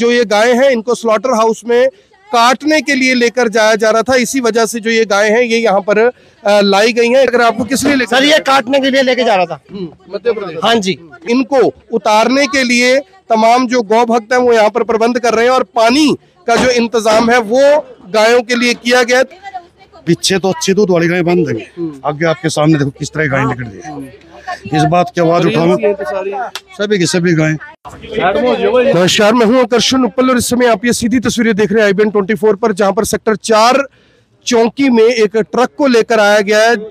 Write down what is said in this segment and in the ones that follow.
जो ये गाय हैं इनको स्लॉटर हाउस में काटने के लिए लेकर जाया जा रहा था। इसी वजह से जो ये गाय हैं ये यहाँ पर लाई गई हैं। अगर आपको किस लिए सर, ये काटने के लिए लेके जा रहा था मध्य प्रदेश। हाँ जी। इनको उतारने के लिए तमाम जो गौ भक्त हैं वो यहाँ पर प्रबंध कर रहे हैं और पानी का जो इंतजाम है वो गायों के लिए किया गया। पीछे तो अच्छी दूध वाली गाय बंद है, आगे आपके सामने देखो किस तरह गाय निकल रही है। इस बात की आवाज उठाओ सभी की सभी गाय। नमस्कार, मैं हूं आकर्षण उपल और इस समय आप ये सीधी तस्वीरें देख रहे हैं IBN 24 पर, जहां पर सेक्टर 4 चौकी में एक ट्रक को लेकर आया गया है।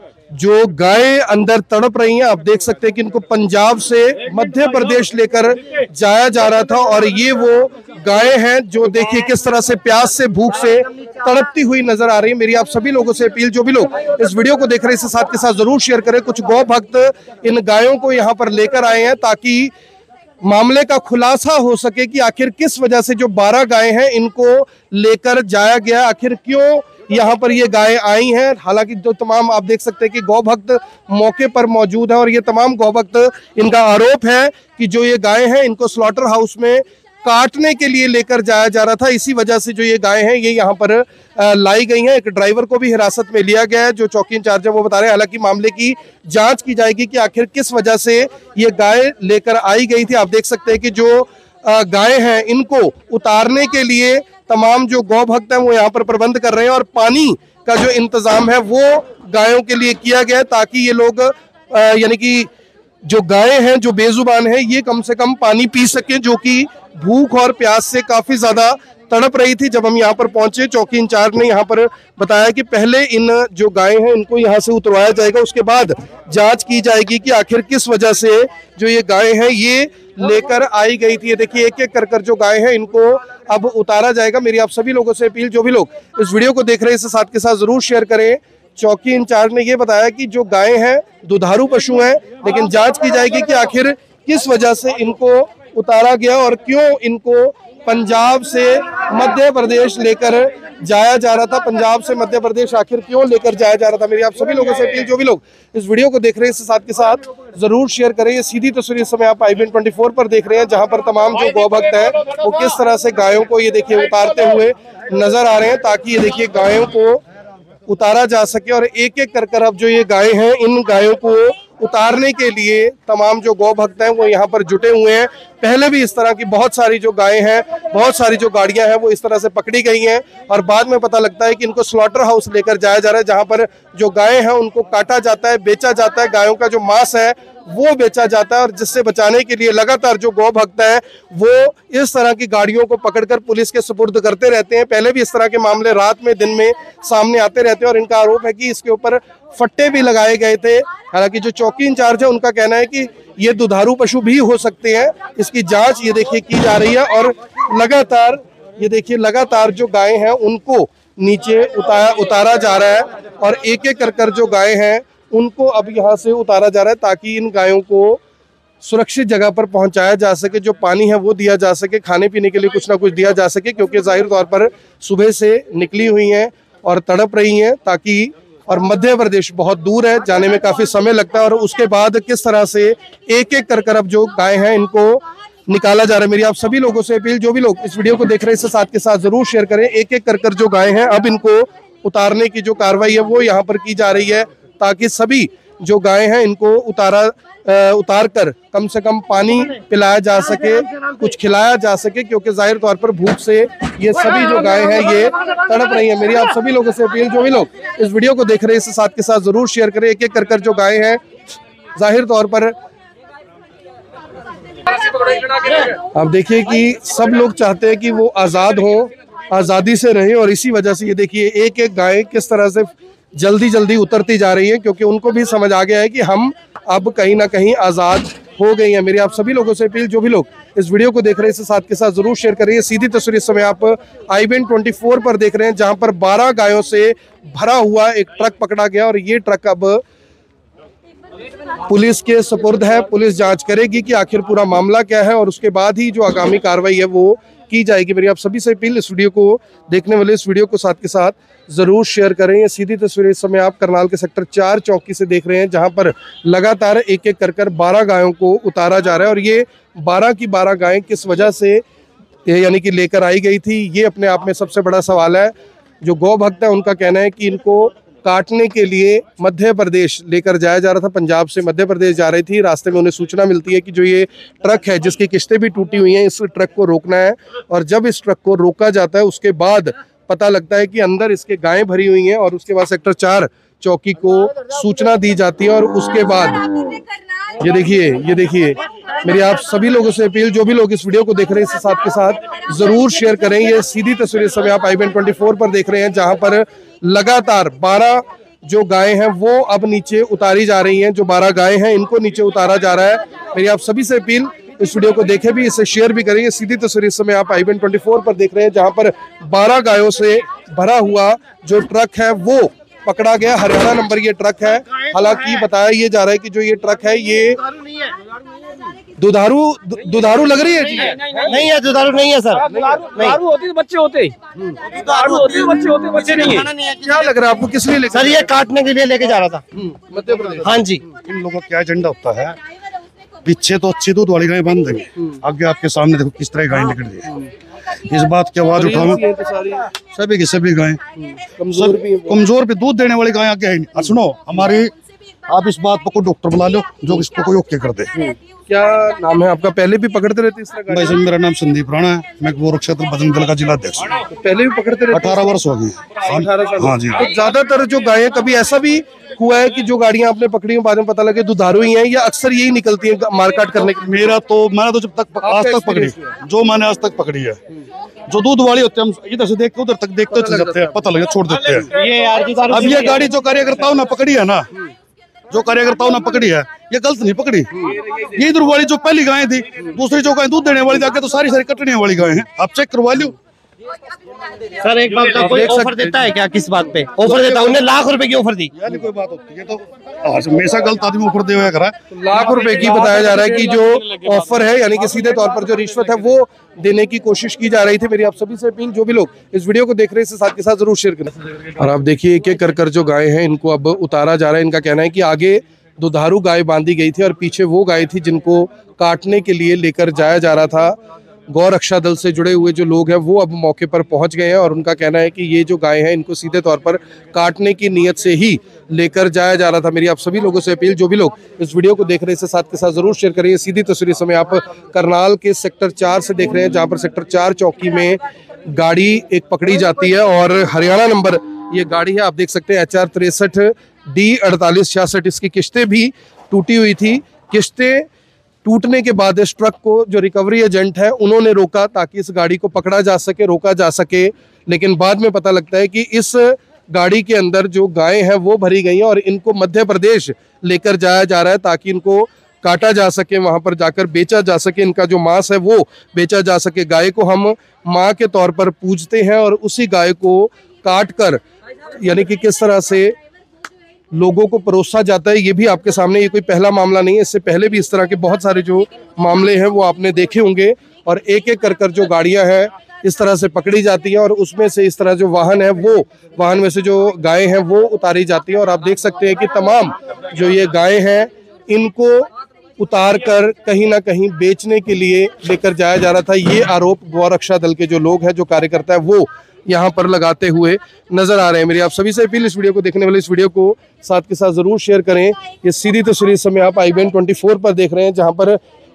जो गाय अंदर तड़प रही हैं, आप देख सकते हैं कि इनको पंजाब से मध्य प्रदेश लेकर जाया जा रहा था और ये वो गाय हैं जो देखिए किस तरह से प्यास से भूख से तड़पती हुई नजर आ रही है। मेरी आप सभी लोगों से अपील, जो भी लोग इस वीडियो को देख रहे हैं इसे साथ के साथ जरूर शेयर करें। कुछ गौ भक्त इन गायों को यहाँ पर लेकर आए हैं ताकि मामले का खुलासा हो सके कि आखिर किस वजह से जो 12 गाय हैं इनको लेकर जाया गया, आखिर क्यों यहाँ पर ये गाय आई हैं। हालांकि जो तमाम आप देख सकते हैं कि गौ भक्त मौके पर मौजूद है और ये तमाम गौ भक्त, इनका आरोप है कि जो ये गाय हैं इनको स्लॉटर हाउस में काटने के लिए लेकर जाया जा रहा था। इसी वजह से जो ये गाय हैं ये यहाँ पर लाई गई हैं। एक ड्राइवर को भी हिरासत में लिया गया है, जो चौकी इंचार्ज है वो बता रहे हैं। हालांकि मामले की जांच की जाएगी कि आखिर किस वजह से ये गाय लेकर आई गई थी। आप देख सकते हैं कि जो गाय हैं इनको उतारने के लिए तमाम जो गौ भक्त हैं वो यहाँ पर प्रबंध कर रहे हैं और पानी का जो इंतजाम है वो गायों के लिए किया गया है ताकि ये लोग यानी कि जो गाय हैं जो बेजुबान है ये कम से कम पानी पी सके, जो कि भूख और प्यास से काफी ज्यादा तड़प रही थी। जब हम यहाँ पर पहुंचे, चौकी इंचार्ज ने यहाँ पर बताया कि पहले इन जो गाय हैं इनको यहाँ से उतरवाया जाएगा, उसके बाद जांच की जाएगी कि आखिर किस वजह से जो ये गाय हैं ये लेकर आई गई थी। देखिए एक एक कर जो गाय है इनको अब उतारा जाएगा। मेरी आप सभी लोगों से अपील, जो भी लोग इस वीडियो को देख रहे हैं इसे साथ के साथ जरूर शेयर करें। चौकी इंचार्ज ने ये बताया कि जो गाय हैं दुधारू पशु हैं, लेकिन जांच की जाएगी कि आखिर किस वजह से इनको उतारा गया और क्यों इनको पंजाब से मध्य प्रदेश लेकर जाया जा रहा था। पंजाब से मध्य प्रदेश आखिर क्यों लेकर जाया जा रहा था। मेरी आप सभी लोगों से अपील, जो भी लोग इस वीडियो को देख रहे हैं इसे साथ के साथ जरूर शेयर करें। ये सीधी तस्वीर इस समय आप IBN 24 पर देख रहे हैं, जहां पर तमाम जो गौ भक्त है वो किस तरह से गायों को ये देखिए उतारते हुए नजर आ रहे हैं ताकि ये देखिए गायों को उतारा जा सके। और एक एक कर अब जो ये गाय हैं इन गायों को उतारने के लिए तमाम जो गौ भक्त हैं वो यहाँ पर जुटे हुए हैं। पहले भी इस तरह की बहुत सारी जो गायें हैं, बहुत सारी जो गाड़ियां हैं वो इस तरह से पकड़ी गई हैं और बाद में पता लगता है कि इनको स्लॉटर हाउस लेकर जाया जा रहा है, जहां पर जो गायें हैं उनको काटा जाता है, बेचा जाता है, गायों का जो मांस है वो बेचा जाता है। और जिससे बचाने के लिए लगातार जो गौ भक्त हैं वो इस तरह की गाड़ियों को पकड़कर पुलिस के सुपुर्द करते रहते हैं। पहले भी इस तरह के मामले रात में दिन में सामने आते रहते हैं और इनका आरोप है कि इसके ऊपर फट्टे भी लगाए गए थे। हालांकि जो चौकी इंचार्ज है उनका कहना है कि ये दुधारू पशु भी हो सकते हैं। इसकी जांच ये देखिए की जा रही है और लगातार ये देखिए लगातार जो गाय हैं उनको नीचे उतारा जा रहा है और एक एक कर जो गाय हैं उनको अब यहाँ से उतारा जा रहा है ताकि इन गायों को सुरक्षित जगह पर पहुंचाया जा सके, जो पानी है वो दिया जा सके, खाने पीने के लिए कुछ ना कुछ दिया जा सके, क्योंकि जाहिर तौर पर सुबह से निकली हुई हैं और तड़प रही हैं। ताकि और मध्य प्रदेश बहुत दूर है, जाने में काफी समय लगता है और उसके बाद किस तरह से एक एक कर अब जो गाय हैं इनको निकाला जा रहा है। मेरी आप सभी लोगों से अपील, जो भी लोग इस वीडियो को देख रहे हैं इसे साथ के साथ जरूर शेयर करें। एक एक कर जो गाय हैं अब इनको उतारने की जो कार्रवाई है वो यहाँ पर की जा रही है ताकि सभी जो गाय हैं इनको उतार कर कम से कम पानी पिलाया जा सके, कुछ खिलाया जा सके, क्योंकि जाहिर तौर पर भूख से ये सभी जो गाय हैं ये तड़प रही है। मेरी आप सभी लोगों से अपील, जो भी लोग इस वीडियो को देख रहे हैं इसे साथ के साथ जरूर शेयर करें। एक एक कर जो गाय हैं जाहिर तौर पर आप देखिए कि सब लोग चाहते हैं कि वो आज़ाद हों, आज़ादी से रहें और इसी वजह से ये देखिए एक एक गाय किस तरह से जल्दी जल्दी उतरती जा रही है, क्योंकि उनको भी समझ आ गया है कि हम अब कहीं ना कहीं आज़ाद हो गई हैं। मेरी आप सभी लोगों से अपील, जो भी लोग इस वीडियो को देख रहे हैं इसे साथ के साथ जरूर शेयर करिए। सीधी तस्वीर इस समय आप IBN 24 पर देख रहे हैं, जहां पर 12 गायों से भरा हुआ एक ट्रक पकड़ा गया और ये ट्रक अब पुलिस के सुपुर्द है। पुलिस जांच करेगी कि आखिर पूरा मामला क्या है और उसके बाद ही जो आगामी कार्रवाई है वो की जाएगी। मेरी आप सभी से अपील, इस वीडियो को देखने वाले इस वीडियो को साथ के साथ जरूर शेयर करें। ये सीधी तस्वीर इस समय आप करनाल के सेक्टर 4 चौकी से देख रहे हैं, जहां पर लगातार एक एक कर 12 गायों को उतारा जा रहा है और ये 12 की 12 गायें किस वजह से ये यानी कि लेकर आई गई थी। ये अपने आप में सबसे बड़ा सवाल है। जो गौ भक्त है उनका कहना है कि इनको काटने के लिए मध्य प्रदेश लेकर जाया जा रहा था। पंजाब से मध्य प्रदेश जा रही थी। रास्ते में उन्हें सूचना मिलती है कि जो ये ट्रक है जिसकी किस्तें भी टूटी हुई हैं, इस ट्रक को रोकना है। और जब इस ट्रक को रोका जाता है उसके बाद पता लगता है कि अंदर इसके गायें भरी हुई हैं और उसके बाद सेक्टर 4 चौकी को सूचना दी जाती है। और उसके बाद ये देखिए मेरी आप सभी लोगों से अपील, जो भी लोग इस वीडियो को देख रहे हैं इसके साथ के साथ जरूर शेयर करें। ये सीधी तस्वीर इस समय आप IBN24 पर देख रहे हैं, जहां पर लगातार 12 जो गायें हैं वो अब नीचे उतारी जा रही हैं। जो 12 गायें हैं इनको नीचे उतारा जा रहा है। मेरी आप सभी से अपील, इस वीडियो को देखें भी, इसे शेयर भी करेंगे। सीधी तस्वीर इस समय आप IBN24 पर देख रहे हैं, जहां पर 12 गायों से भरा हुआ जो ट्रक है वो पकड़ा गया। हरियाणा नंबर ये ट्रक है। हालांकि बताया ये जा रहा है कि जो ये ट्रक है ये दुधारू लग रही है जी। नहीं है, दुधारू नहीं है सर। दुधारू होती तो बच्चे होते, दुधारू होती तो बच्चे होते, बच्चे नहीं है। क्या लग रहा है आपको, किस लिए लेकर? सर ये काटने के लिए लेके जा रहा था मध्य प्रदेश। हाँ जी। इन लोगों का क्या एजेंडा होता है? पीछे तो अच्छी दूध वाली गाय बंद है, आगे आपके सामने देखो किस तरह गाय निकल रही है। इस बात की आवाज उठाओ, सभी की सभी गाय कमजोर भी दूध देने वाली गाय आगे है नहीं। सुनो हमारी, आप इस बात पर कोई डॉक्टर बुला लो जो इसको कोई ओके कर दे। क्या नाम है आपका? पहले भी पकड़ते रहते इस तरह? भाई साहब मेरा नाम संदीप राणा है, मैं गोरख क्षेत्र बजरंग दल का जिला अध्यक्ष हूँ। पहले भी पकड़ते रहते? 18 वर्ष हो गए। 18 साल। हाँ जी। तो ज्यादातर जो गायें, कभी ऐसा भी हुआ है कि जो गाड़ियां आपने पकड़ी हैं बाद में पता लगे दुधारू ही हैं, या अक्सर यही निकलती है मारकाट करने के लिए? मैंने तो जब तक आज तक पकड़ी, जो मैंने आज तक पकड़ी है, जो दूध वाली होती है हम इधर से देख के उधर तक देखते चल जाते हैं, पता लगे छोड़ देते हैं। ये यार अब ये गाड़ी जो कार्यकर्ताओं ने पकड़ी है ना, जो कार्यकर्ताओं ने पकड़ी है, ये गलत नहीं पकड़ी। ये इधर वाली जो पहली गाय थी, दूसरी जो गाय दूध देने वाली आगे तो सारी कटने वाली गाय हैं। आप चेक करवा लो सर। एक बात का कोई ऑफर देता है क्या? किस बात पे ऑफर देता है? उन्हें लाख रुपए की ऑफर दी। यानी कोई बात होती है तो हमेशा गलत आदमी ऑफर दे हुआ करा। लाख रुपए की बताया जा रहा है कि जो ऑफर है, यानी कि सीधे तौर पर जो रिश्वत है वो देने की कोशिश की जा रही थी। मेरी आप सभी से अपील, जो भी लोग इस वीडियो को देख रहे हैं इसके साथ के साथ जरूर शेयर करें। और आप देखिए एक एक कर जो गाय हैं इनको अब उतारा जा रहा है। इनका कहना है कि आगे दुधारू गाय बांधी गई थी और पीछे वो गाय थी जिनको काटने के लिए लेकर जाया जा रहा था। गौ रक्षा दल से जुड़े हुए जो लोग हैं वो अब मौके पर पहुंच गए हैं और उनका कहना है कि ये जो गाय हैं इनको सीधे तौर पर काटने की नीयत से ही लेकर जाया जा रहा था। मेरी आप सभी लोगों से अपील, जो भी लोग इस वीडियो को देख रहे हैं इसके साथ के साथ जरूर शेयर करिए। सीधी तस्वीर समय आप करनाल के सेक्टर 4 से देख रहे हैं, जहाँ पर सेक्टर 4 चौकी में गाड़ी एक पकड़ी जाती है और हरियाणा नंबर ये गाड़ी है। आप देख सकते हैं HR 63 D 4866। इसकी किस्तें भी टूटी हुई थी। किस्तें टूटने के बाद इस ट्रक को जो रिकवरी एजेंट है उन्होंने रोका ताकि इस गाड़ी को पकड़ा जा सके, रोका जा सके। लेकिन बाद में पता लगता है कि इस गाड़ी के अंदर जो गायें हैं वो भरी गई हैं और इनको मध्य प्रदेश लेकर जाया जा रहा है ताकि इनको काटा जा सके, वहां पर जाकर बेचा जा सके, इनका जो मांस है वो बेचा जा सके। गाय को हम माँ के तौर पर पूजते हैं और उसी गाय को काट कर यानी कि किस तरह से लोगों को परोसा जाता है ये भी आपके सामने, ये कोई पहला मामला नहीं है। इससे पहले भी इस तरह के बहुत सारे जो मामले हैं वो आपने देखे होंगे। और एक एक कर जो गाड़ियां हैं इस तरह से पकड़ी जाती है और उसमें से इस तरह जो वाहन है वो वाहन में से जो गायें हैं वो उतारी जाती है। और आप देख सकते हैं कि तमाम जो ये गायें हैं इनको उतार कर कहीं ना कहीं बेचने के लिए लेकर जाया जा रहा था। ये आरोप गौ रक्षा दल के जो लोग हैं, जो कार्यकर्ता है, वो यहाँ पर लगाते हुए नजर आ रहे हैं। मेरी आप सभी से अपील, इस वीडियो को देखने वाले इस वीडियो को साथ के साथ जरूर शेयर करें। ये सीधी तस्वीर समय आप IBN24 पर देख रहे हैं, जहाँ पर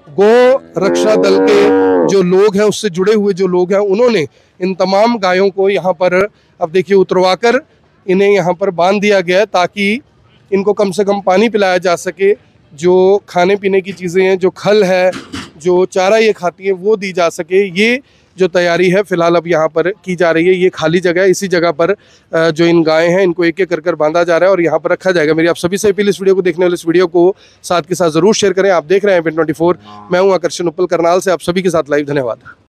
गौ रक्षा दल के जो लोग हैं, उससे जुड़े हुए जो लोग हैं, उन्होंने इन तमाम गायों को यहाँ पर अब देखिए उतरवा कर इन्हें यहाँ पर बांध दिया गया है ताकि इनको कम से कम पानी पिलाया जा सके। जो खाने पीने की चीज़ें हैं, जो खल है, जो चारा ये खाती है वो दी जा सके। ये जो तैयारी है फिलहाल अब यहाँ पर की जा रही है। ये खाली जगह है, इसी जगह पर जो इन गायें हैं इनको एक एक कर बांधा जा रहा है और यहाँ पर रखा जाएगा। मेरी आप सभी से अपील, इस वीडियो को देखने वाले इस वीडियो को साथ के साथ जरूर शेयर करें। आप देख रहे हैं IBN24, मैं हूँ आकर्षण उपल करनाल से, आप सभी के साथ लाइव। धन्यवाद।